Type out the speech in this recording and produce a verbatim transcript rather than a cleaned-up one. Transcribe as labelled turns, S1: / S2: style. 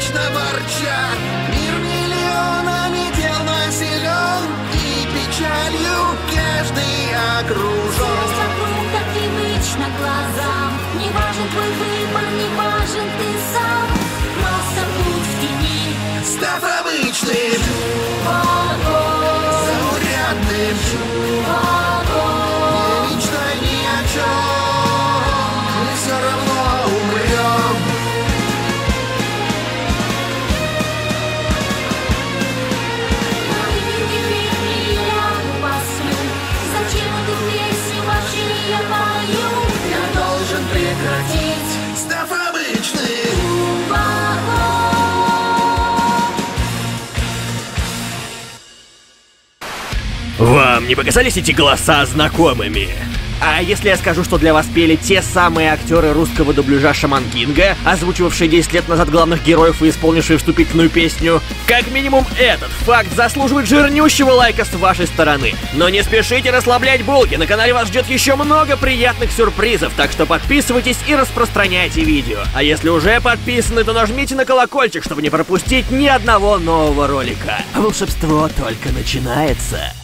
S1: вечно ворчат. Мир миллионами дел населен, и печалью каждый окружен.
S2: Все вокруг так привычно глазам. Не важен твой выбор, не важен ты сам. Масса путь в тени,
S1: Став обычным,
S2: чуваком,
S1: заурядным,
S2: чуваком.
S1: не мечтай ни о чем, мы все равно умрем.
S2: Зачем эту песню вообще я пою?
S1: Я должен прекратить, став обычным.
S3: Вам не показались эти голоса знакомыми? А если я скажу, что для вас пели те самые актеры русского дубляжа Шаман Кинга, озвучивавшие десять лет назад главных героев и исполнившие вступительную песню, как минимум этот факт заслуживает жирнющего лайка с вашей стороны. Но не спешите расслаблять булки, на канале вас ждет еще много приятных сюрпризов, так что подписывайтесь и распространяйте видео. А если уже подписаны, то нажмите на колокольчик, чтобы не пропустить ни одного нового ролика. Волшебство только начинается.